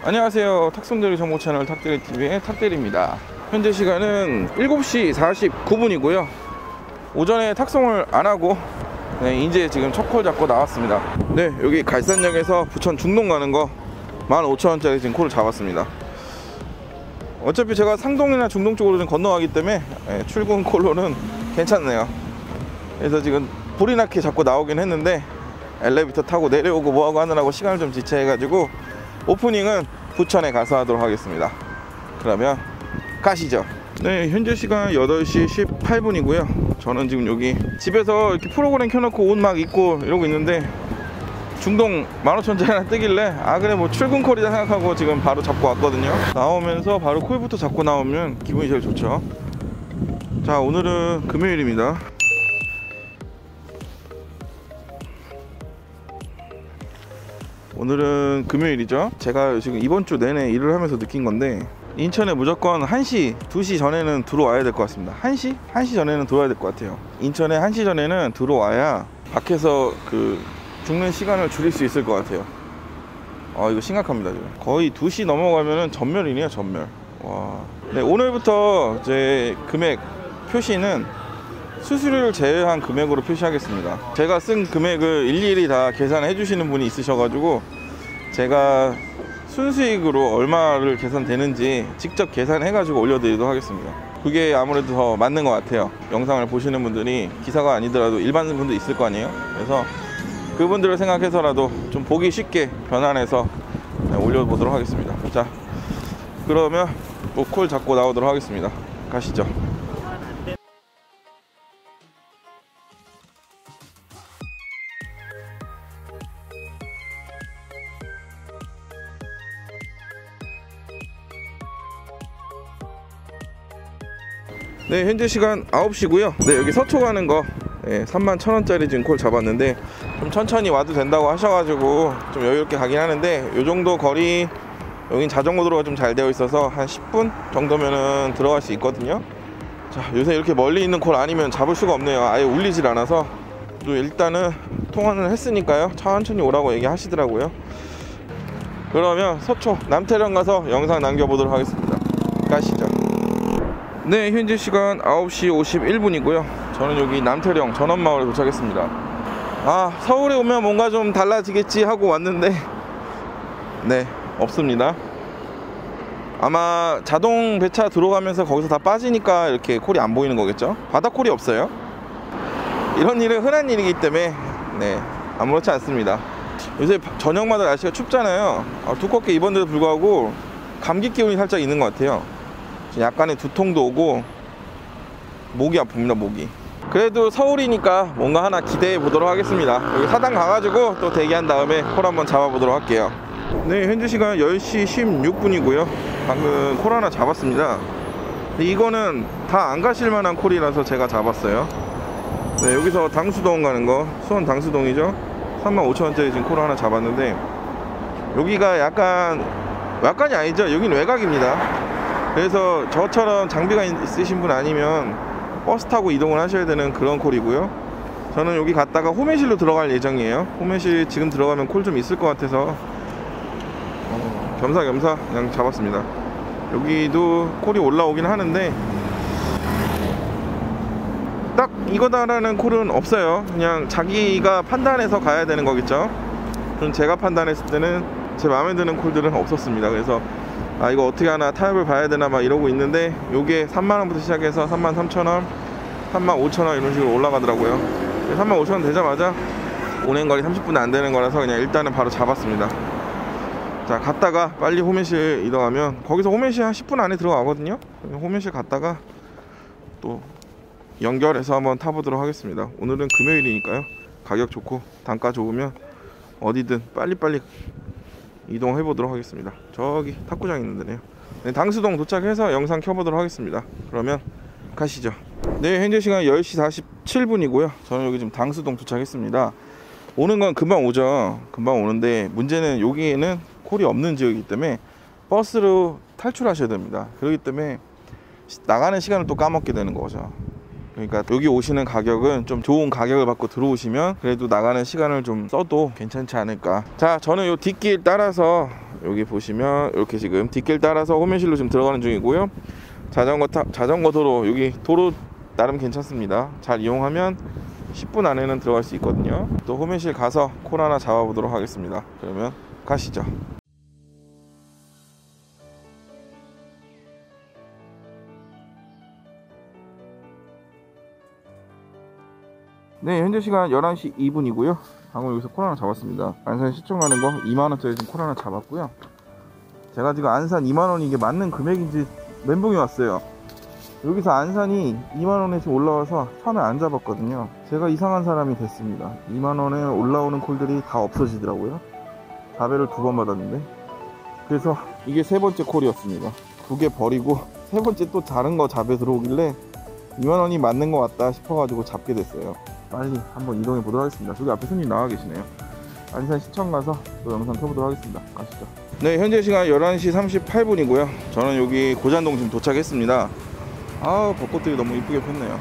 안녕하세요. 탁송대리 정보 채널 탁대리TV의 탁대리입니다. 현재 시간은 7시 49분이고요 오전에 탁송을 안하고 이제 지금 첫 콜 잡고 나왔습니다. 여기 갈산역에서 부천 중동 가는 거 15,000원짜리 지금 콜을 잡았습니다. 어차피 제가 상동이나 중동 쪽으로 좀 건너가기 때문에 출근 콜로는 괜찮네요. 그래서 지금 불이 나게 잡고 나오긴 했는데 엘리베이터 타고 내려오고 뭐하고 하느라고 시간을 좀 지체해가지고 오프닝은 부천에 가서 하도록 하겠습니다. 그러면 가시죠. 현재 시간 8시 18분이고요 저는 지금 여기 집에서 이렇게 프로그램 켜놓고 옷 막 입고 이러고 있는데 중동 15,000원짜리 하나 뜨길래 그래 뭐 출근 콜이다 생각하고 지금 바로 잡고 왔거든요. 나오면서 바로 콜부터 잡고 나오면 기분이 제일 좋죠. 자, 오늘은 금요일입니다. 오늘은 금요일이죠. 제가 지금 이번 주 내내 일을 하면서 느낀 건데 인천에 무조건 1시, 2시 전에는 들어와야 될 것 같습니다. 1시? 1시 전에는 들어와야 될 것 같아요. 인천에 1시 전에는 들어와야 밖에서 죽는 시간을 줄일 수 있을 것 같아요. 이거 심각합니다. 지금 거의 2시 넘어가면은 전멸이네요. 전멸. 와. 오늘부터 제 금액 표시는 수수료를 제외한 금액으로 표시하겠습니다. 제가 쓴 금액을 일일이 다 계산해 주시는 분이 있으셔가지고 제가 순수익으로 얼마를 계산되는지 직접 계산해가지고 올려드리도록 하겠습니다. 그게 아무래도 더 맞는 것 같아요. 영상을 보시는 분들이 기사가 아니더라도 일반 분도 있을 거 아니에요. 그래서 그분들을 생각해서라도 좀 보기 쉽게 변환해서 올려보도록 하겠습니다. 자, 그러면 또 콜 잡고 나오도록 하겠습니다. 가시죠. 현재 시간 9시고요 여기 서초 가는 거 31,000원짜리 지금 콜 잡았는데 좀 천천히 와도 된다고 하셔가지고 좀 여유롭게 가긴 하는데 요정도 거리 여긴 자전거 도로가 좀 잘 되어 있어서 한 10분 정도면은 들어갈 수 있거든요. 자, 요새 이렇게 멀리 있는 콜 아니면 잡을 수가 없네요. 아예 울리질 않아서. 또 일단은 통화는 했으니까요 천천히 오라고 얘기하시더라고요. 그러면 서초 남태령 가서 영상 남겨보도록 하겠습니다. 가시죠. 현재 시간 9시 51분이고요 저는 여기 남태령 전원마을에 도착했습니다. 서울에 오면 뭔가 좀 달라지겠지 하고 왔는데 없습니다. 아마 자동 배차 들어가면서 거기서 다 빠지니까 이렇게 콜이 안 보이는 거겠죠. 바닥콜이 없어요. 이런 일은 흔한 일이기 때문에 아무렇지 않습니다. 요새 저녁마다 날씨가 춥잖아요. 두껍게 입었는데도 불구하고 감기 기운이 살짝 있는 것 같아요. 약간의 두통도 오고 목이 아픕니다. 목이. 그래도 서울이니까 뭔가 하나 기대해 보도록 하겠습니다. 여기 사당 가가지고 또 대기한 다음에 콜 한번 잡아보도록 할게요. 현재 시간 10시 16분이고요 방금 콜 하나 잡았습니다. 근데 이거는 다 안 가실 만한 콜이라서 제가 잡았어요. 여기서 당수동 가는 거 수원 당수동이죠. 35,000원짜리 지금 콜 하나 잡았는데 여기가 약간이 아니죠. 여긴 외곽입니다. 그래서 저처럼 장비가 있으신 분 아니면 버스 타고 이동을 하셔야 되는 그런 콜이고요. 저는 여기 갔다가 호매실로 들어갈 예정이에요. 호매실 지금 들어가면 콜 좀 있을 것 같아서 겸사겸사 그냥 잡았습니다. 여기도 콜이 올라오긴 하는데 딱 이거다라는 콜은 없어요. 그냥 자기가 판단해서 가야 되는 거겠죠. 제가 판단했을 때는 제 마음에 드는 콜들은 없었습니다. 그래서 이거 어떻게 하나 타협을 봐야 되나 막 이러고 있는데 요게 3만원부터 시작해서 33,000원 35,000원 이런 식으로 올라가더라고요. 35,000원 되자마자 운행거리 30분 안 되는 거라서 그냥 일단은 바로 잡았습니다. 자, 갔다가 빨리 호매실 이동하면 거기서 호매실 한 10분 안에 들어가거든요. 호매실 갔다가 또 연결해서 한번 타보도록 하겠습니다. 오늘은 금요일이니까요 가격 좋고 단가 좋으면 어디든 빨리빨리 이동해 보도록 하겠습니다. 저기 탁구장 있는데요. 당수동 도착해서 영상 켜보도록 하겠습니다. 그러면 가시죠. 현재 시간 10시 47분이고요 저는 여기 지금 당수동 도착했습니다. 오는 건 금방 오죠. 금방 오는데 문제는 여기에는 콜이 없는 지역이기 때문에 버스로 탈출하셔야 됩니다. 그렇기 때문에 나가는 시간을 또 까먹게 되는 거죠. 그러니까 여기 오시는 가격은 좀 좋은 가격을 받고 들어오시면 그래도 나가는 시간을 좀 써도 괜찮지 않을까. 자, 저는 요 뒷길 따라서 여기 보시면 이렇게 지금 뒷길 따라서 호면실로 지금 들어가는 중이고요. 자전거 도로, 여기 도로 나름 괜찮습니다. 잘 이용하면 10분 안에는 들어갈 수 있거든요. 또 호면실 가서 콜 하나 잡아보도록 하겠습니다. 그러면 가시죠. 네, 현재 시간 11시 2분이고요 방금 여기서 콜 하나 잡았습니다. 안산 시청 가는 거 2만원짜리 지금 콜 하나 잡았고요. 제가 지금 안산 2만원이 이게 맞는 금액인지 멘붕이 왔어요. 여기서 안산이 2만원에 지금 올라와서 처음에 안 잡았거든요. 제가 이상한 사람이 됐습니다. 2만원에 올라오는 콜들이 다 없어지더라고요. 자배를 2번 받았는데, 그래서 이게 세 번째 콜이었습니다. 2개 버리고 세 번째 또 다른 거 자배 들어오길래 2만원이 맞는 것 같다 싶어가지고 잡게 됐어요. 빨리 한번 이동해 보도록 하겠습니다. 저기 앞에 손님 나와 계시네요. 안산 시청 가서 또 영상 켜보도록 하겠습니다. 가시죠. 네, 현재 시간 11시 38분이고요 저는 여기 고잔동 지금 도착했습니다. 아, 벚꽃들이 너무 이쁘게 폈네요.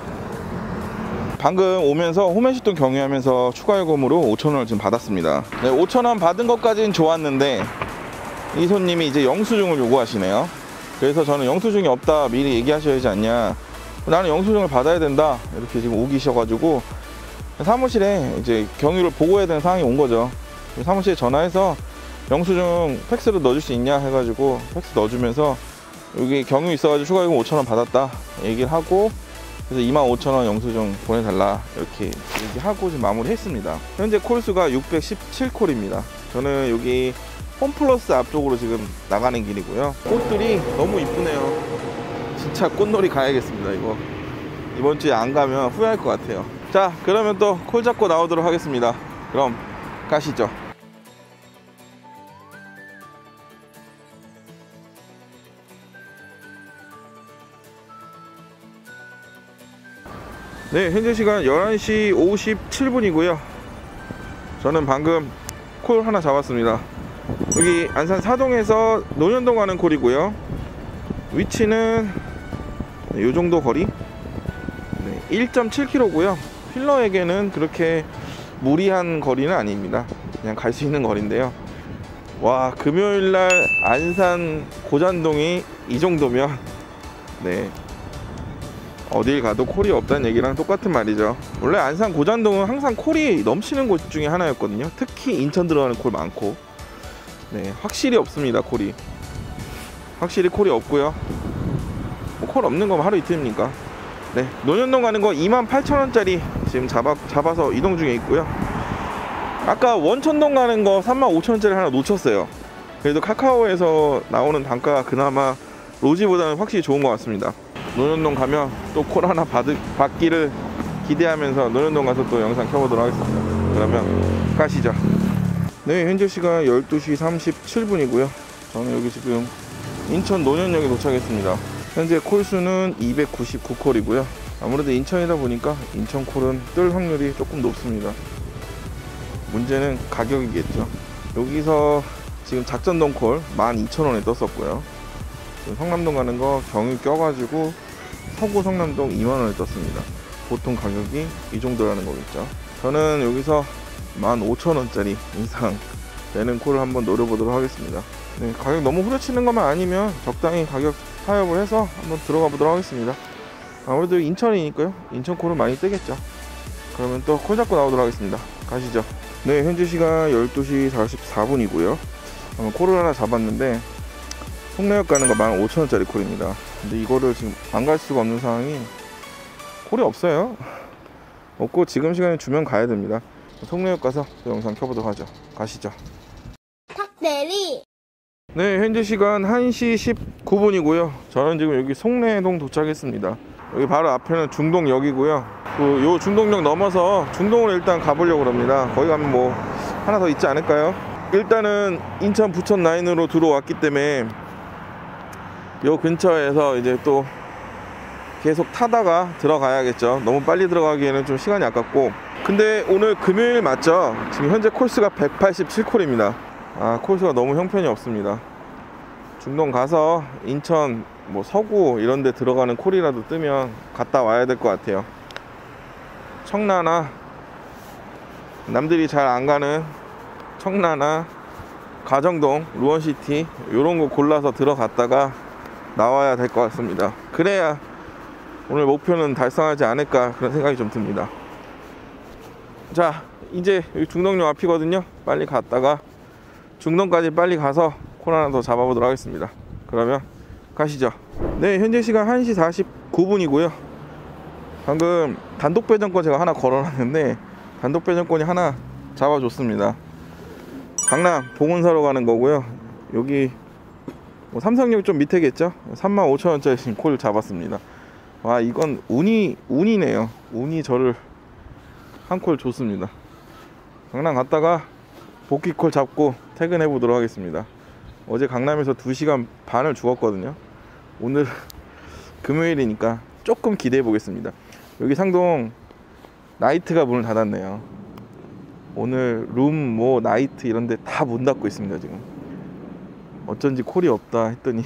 방금 오면서 호면시동 경유하면서 추가 요금으로 5,000원을 지금 받았습니다. 네, 5,000원 받은 것까지는 좋았는데 이 손님이 이제 영수증을 요구하시네요. 그래서 저는 영수증이 없다 미리 얘기하셔야 하지 않냐, 나는 영수증을 받아야 된다 이렇게 지금 우기셔가지고 사무실에 이제 경유를 보고해야 되는 상황이 온 거죠. 사무실에 전화해서 영수증 팩스로 넣어줄 수 있냐 해가지고 팩스 넣어주면서 여기 경유 있어가지고 추가요금 5,000원 받았다 얘기를 하고, 그래서 25,000원 영수증 보내달라 이렇게 얘기하고 지금 마무리 했습니다. 현재 콜수가 617콜입니다 저는 여기 홈플러스 앞쪽으로 지금 나가는 길이고요. 꽃들이 너무 이쁘네요. 진짜 꽃놀이 가야겠습니다. 이거 이번 주에 안 가면 후회할 것 같아요. 자, 그러면 또 콜 잡고 나오도록 하겠습니다. 그럼 가시죠. 네, 현재 시간 11시 57분이고요 저는 방금 콜 하나 잡았습니다. 여기 안산 사동에서 논현동 가는 콜이고요. 위치는 이 정도 거리, 1.7km고요 필러에게는 그렇게 무리한 거리는 아닙니다. 그냥 갈 수 있는 거리인데요. 와, 금요일날 안산 고잔동이 이 정도면 네, 어딜 가도 콜이 없다는 얘기랑 똑같은 말이죠. 원래 안산 고잔동은 항상 콜이 넘치는 곳 중에 하나였거든요. 특히 인천 들어가는 콜 많고, 네, 확실히 없습니다. 콜이 확실히 콜이 없고요. 뭐 콜 없는 거 하루 이틀입니까? 네, 논현동 가는 거 28,000원짜리 지금 잡아서 이동 중에 있고요. 아까 원천동 가는 거 35,000원짜리 하나 놓쳤어요. 그래도 카카오에서 나오는 단가가 그나마 로지보다는 확실히 좋은 것 같습니다. 논현동 가면 또 콜 하나 받기를 기대하면서 논현동 가서 또 영상 켜보도록 하겠습니다. 그러면 가시죠. 네, 현재 시간 12시 37분이고요 저는 여기 지금 인천 논현역에 도착했습니다. 현재 콜수는 299콜이고요 아무래도 인천이다 보니까 인천 콜은 뜰 확률이 조금 높습니다. 문제는 가격이겠죠. 여기서 지금 작전동 콜 12,000원에 떴었고요. 성남동 가는 거 경유 껴가지고 서구 성남동 2만원에 떴습니다. 보통 가격이 이 정도라는 거겠죠. 저는 여기서 15,000원짜리 이상 되는 콜을 한번 노려보도록 하겠습니다. 네, 가격 너무 후려치는 것만 아니면 적당히 가격 타협을 해서 한번 들어가 보도록 하겠습니다. 아무래도 인천이니까요 인천 콜은 많이 뜨겠죠. 그러면 또 콜 잡고 나오도록 하겠습니다. 가시죠. 네, 현재 시간 12시 44분이고요 콜을 하나 잡았는데 송내역 가는 거 15,000원짜리 콜입니다. 근데 이거를 지금 안 갈 수가 없는 상황이 콜이 없어요. 없고 지금 시간에 주면 가야 됩니다. 송내역 가서 또 영상 켜보도록 하죠. 가시죠. 탁대리. 네, 현재 시간 1시 19분이고요 저는 지금 여기 송내동 도착했습니다. 여기 바로 앞에는 중동역이고요 요 중동역 넘어서 중동으로 일단 가보려고 합니다. 거기 가면 뭐 하나 더 있지 않을까요? 일단은 인천 부천 라인으로 들어왔기 때문에 요 근처에서 이제 또 계속 타다가 들어가야겠죠. 너무 빨리 들어가기에는 좀 시간이 아깝고, 근데 오늘 금요일 맞죠? 지금 현재 콜수가 187콜입니다 아, 콜수가 너무 형편이 없습니다. 중동 가서 인천 뭐 서구 이런 데 들어가는 콜이라도 뜨면 갔다 와야 될 것 같아요. 청라나 남들이 잘 안 가는 청라나 가정동, 루원시티 요런 거 골라서 들어갔다가 나와야 될 것 같습니다. 그래야 오늘 목표는 달성하지 않을까 그런 생각이 좀 듭니다. 자, 이제 여기 중동역 앞이거든요. 빨리 갔다가 중동까지 빨리 가서 콜 하나 더 잡아보도록 하겠습니다. 그러면 가시죠. 네, 현재 시간 1시 49분이고요 방금 단독 배정권 제가 하나 걸어놨는데 단독 배정권이 하나 잡아줬습니다. 강남 봉은사로 가는 거고요. 여기 뭐 삼성역 좀 밑에겠죠. 35,000원짜리 콜 잡았습니다. 와, 이건 운이네요. 운이 저를 한 콜 줬습니다. 강남 갔다가 복귀콜 잡고 퇴근해 보도록 하겠습니다. 어제 강남에서 2시간 반을 죽었거든요. 오늘 금요일이니까 조금 기대해 보겠습니다. 여기 상동 나이트가 문을 닫았네요. 오늘 룸 뭐 나이트 이런 데 다 문 닫고 있습니다. 지금 어쩐지 콜이 없다 했더니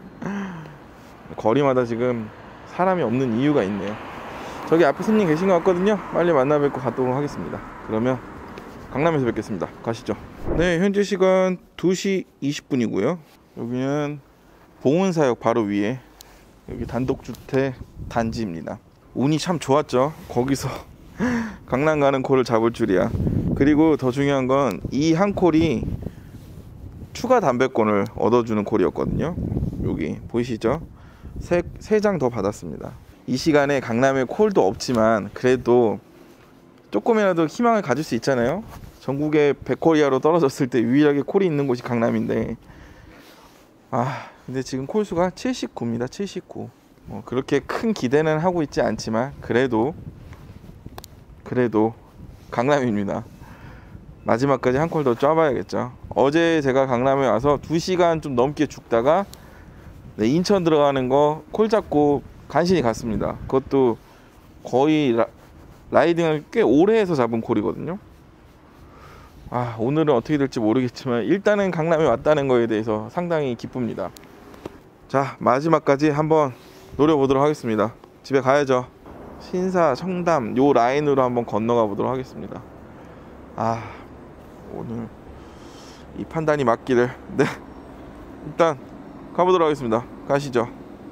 거리마다 지금 사람이 없는 이유가 있네요. 저기 앞에 손님 계신 것 같거든요. 빨리 만나 뵙고 가도록 하겠습니다. 그러면 강남에서 뵙겠습니다. 가시죠. 네, 현재 시간 2시 20분이고요 여기는 봉은사역 바로 위에 여기 단독주택 단지입니다. 운이 참 좋았죠. 거기서 강남 가는 콜을 잡을 줄이야. 그리고 더 중요한 건 이 한 콜이 추가 담배권을 얻어주는 콜이었거든요. 여기 보이시죠? 3장 더 받았습니다. 이 시간에 강남에 콜도 없지만 그래도 조금이라도 희망을 가질 수 있잖아요. 전국에 100콜 이하로 떨어졌을 때 유일하게 콜이 있는 곳이 강남인데 근데 지금 콜수가 79입니다. 79. 그렇게 큰 기대는 하고 있지 않지만 그래도 강남입니다. 마지막까지 한 콜 더 쪄봐야겠죠. 어제 제가 강남에 와서 2시간 좀 넘게 죽다가 인천 들어가는 거 콜 잡고 간신히 갔습니다. 그것도 거의 라이딩을 꽤 오래 해서 잡은 콜이거든요. 오늘은 어떻게 될지 모르겠지만 일단은 강남에 왔다는 거에 대해서 상당히 기쁩니다. 자, 마지막까지 한번 노려보도록 하겠습니다. 집에 가야죠. 신사, 청담 요 라인으로 한번 건너가 보도록 하겠습니다. 오늘 이 판단이 맞기를. 네, 일단 가보도록 하겠습니다. 가시죠.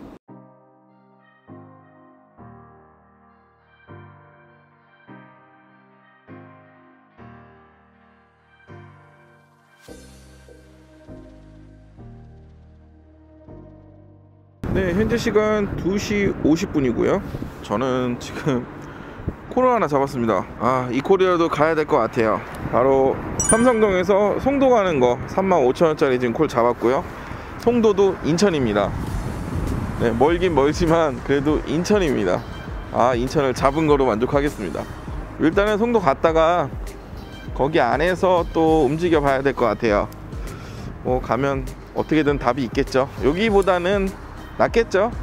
네, 현재 시간 2시 50분이고요 저는 지금 콜을 하나 잡았습니다. 이 콜이라도 가야 될 것 같아요. 바로 삼성동에서 송도 가는 거 35,000원짜리 지금 콜 잡았고요. 송도도 인천입니다. 네, 멀긴 멀지만 그래도 인천입니다. 인천을 잡은 거로 만족하겠습니다. 일단은 송도 갔다가 거기 안에서 또 움직여 봐야 될 것 같아요. 가면 어떻게든 답이 있겠죠. 여기보다는 낫겠죠.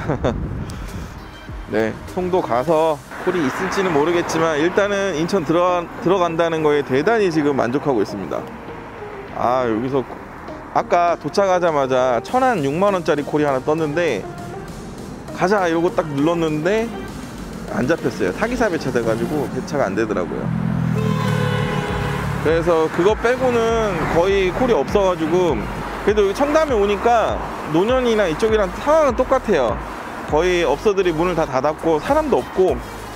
네, 송도 가서 콜이 있을지는 모르겠지만 일단은 인천 들어간다는 거에 대단히 지금 만족하고 있습니다. 여기서 아까 도착하자마자 천안 6만원짜리 콜이 하나 떴는데 가자 이러고 딱 눌렀는데 안 잡혔어요. 타기사 배차 돼가지고 배차가 안 되더라고요. 그래서 그거 빼고는 거의 콜이 없어가지고 그래도 여기 청담에 오니까 노년이나 이쪽이랑 상황은 똑같아요. 거의 업소들이 문을 다 닫았고 사람도 없고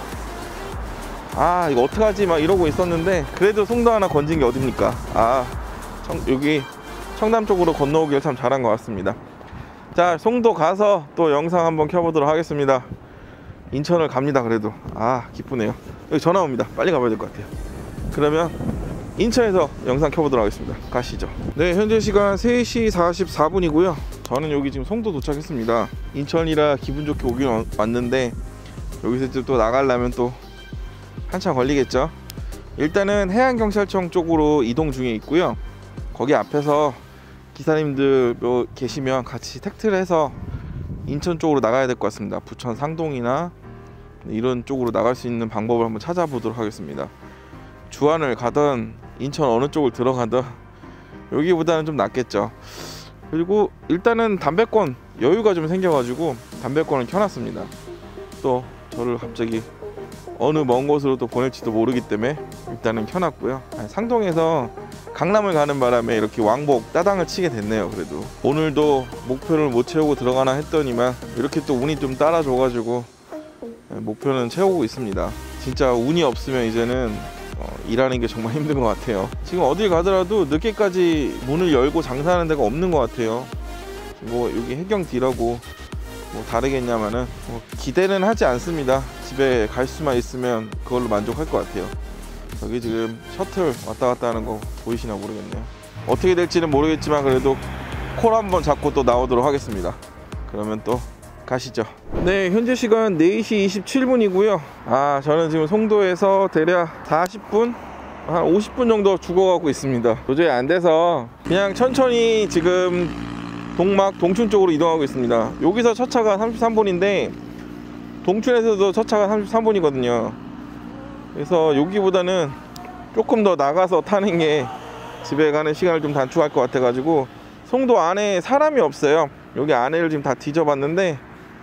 이거 어떡하지 막 이러고 있었는데 그래도 송도 하나 건진 게 어딥니까. 여기 청담 쪽으로 건너오길 참 잘한 것 같습니다. 자, 송도 가서 또 영상 한번 켜보도록 하겠습니다. 인천을 갑니다. 그래도 기쁘네요. 여기 전화 옵니다. 빨리 가봐야 될 것 같아요. 그러면 인천에서 영상 켜보도록 하겠습니다. 가시죠. 네, 현재 시간 3시 44분이고요 저는 여기 지금 송도 도착했습니다. 인천이라 기분 좋게 오긴 왔는데 여기서 또 나가려면 또 한참 걸리겠죠. 일단은 해안경찰청 쪽으로 이동 중에 있고요. 거기 앞에서 기사님들 계시면 같이 택트를 해서 인천 쪽으로 나가야 될 것 같습니다. 부천 상동이나 이런 쪽으로 나갈 수 있는 방법을 한번 찾아보도록 하겠습니다. 주안을 가던 인천 어느 쪽을 들어가던 여기보다는 좀 낫겠죠. 그리고 일단은 담배권 여유가 좀 생겨가지고 담배권을 켜놨습니다. 또 저를 갑자기 어느 먼 곳으로 또 보낼지도 모르기 때문에 일단은 켜놨고요. 상동에서 강남을 가는 바람에 이렇게 왕복 따당을 치게 됐네요. 그래도 오늘도 목표를 못 채우고 들어가나 했더니만 이렇게 또 운이 좀 따라줘가지고 목표는 채우고 있습니다. 진짜 운이 없으면 이제는 일하는 게 정말 힘든 것 같아요. 지금 어딜 가더라도 늦게까지 문을 열고 장사하는 데가 없는 것 같아요. 뭐 여기 해경 D라고 뭐 다르겠냐마는 뭐 기대는 하지 않습니다. 집에 갈 수만 있으면 그걸로 만족할 것 같아요. 여기 지금 셔틀 왔다 갔다 하는 거 보이시나 모르겠네요. 어떻게 될지는 모르겠지만 그래도 콜 한번 잡고 또 나오도록 하겠습니다. 그러면 또 가시죠. 네, 현재 시간 4시 27분이고요. 저는 지금 송도에서 대략 40분? 한 50분 정도 죽어가고 있습니다. 도저히 안 돼서 그냥 천천히 지금 동막 동춘 쪽으로 이동하고 있습니다. 여기서 첫 차가 33분인데 동춘에서도 첫 차가 33분이거든요. 그래서 여기보다는 조금 더 나가서 타는 게 집에 가는 시간을 좀 단축할 것 같아 가지고 송도 안에 사람이 없어요. 여기 안에를 지금 다 뒤져봤는데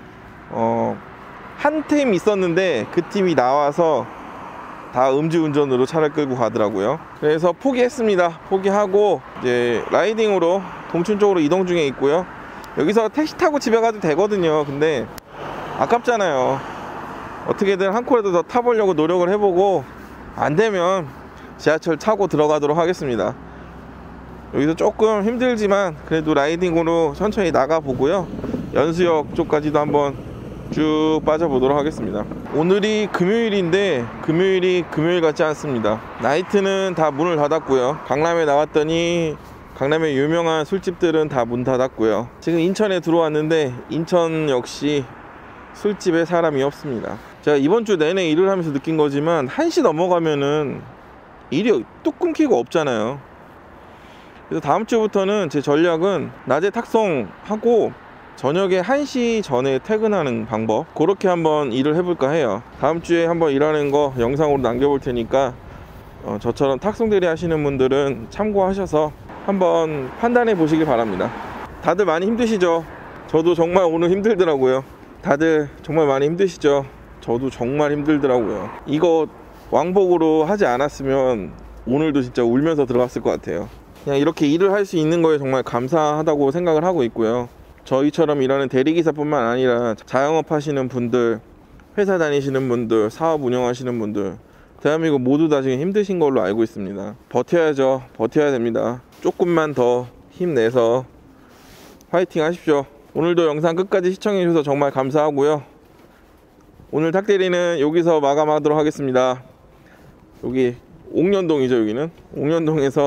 한 팀 있었는데 그 팀이 나와서 다 음주운전으로 차를 끌고 가더라고요. 그래서 포기했습니다. 포기하고 이제 라이딩으로 동춘 쪽으로 이동 중에 있고요. 여기서 택시 타고 집에 가도 되거든요. 근데 아깝잖아요. 어떻게든 한 콜라도 더 타보려고 노력을 해보고 안 되면 지하철 타고 들어가도록 하겠습니다. 여기서 조금 힘들지만 그래도 라이딩으로 천천히 나가 보고요. 연수역 쪽까지도 한번 쭉 빠져보도록 하겠습니다. 오늘이 금요일인데 금요일이 금요일 같지 않습니다. 나이트는 다 문을 닫았고요. 강남에 나왔더니 강남의 유명한 술집들은 다 문 닫았고요. 지금 인천에 들어왔는데 인천 역시 술집에 사람이 없습니다. 제가 이번 주 내내 일을 하면서 느낀 거지만 1시 넘어가면은 일이 뚝 끊기고 없잖아요. 그래서 다음 주부터는 제 전략은 낮에 탁송하고 저녁에 1시 전에 퇴근하는 방법, 그렇게 한번 일을 해볼까 해요. 다음 주에 한번 일하는 거 영상으로 남겨볼 테니까 저처럼 탁송대리 하시는 분들은 참고하셔서 한번 판단해 보시길 바랍니다. 다들 많이 힘드시죠? 저도 정말 오늘 힘들더라고요. 다들 정말 많이 힘드시죠? 저도 정말 힘들더라고요. 이거 왕복으로 하지 않았으면 오늘도 진짜 울면서 들어갔을 것 같아요. 그냥 이렇게 일을 할 수 있는 거에 정말 감사하다고 생각을 하고 있고요. 저희처럼 일하는 대리기사뿐만 아니라 자영업 하시는 분들, 회사 다니시는 분들, 사업 운영하시는 분들, 대한민국 모두 다 지금 힘드신 걸로 알고 있습니다. 버텨야죠. 버텨야 됩니다. 조금만 더 힘내서 화이팅 하십시오. 오늘도 영상 끝까지 시청해 주셔서 정말 감사하고요. 오늘 탁대리는 여기서 마감하도록 하겠습니다. 여기 옥년동이죠. 여기는 옥년동에서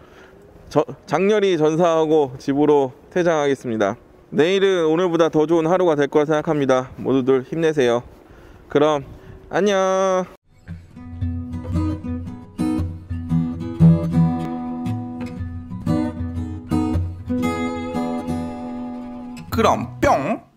장렬히 전사하고 집으로 퇴장하겠습니다. 내일은 오늘보다 더 좋은 하루가 될 거라 생각합니다. 모두들 힘내세요. 그럼 안녕. 그럼 뿅.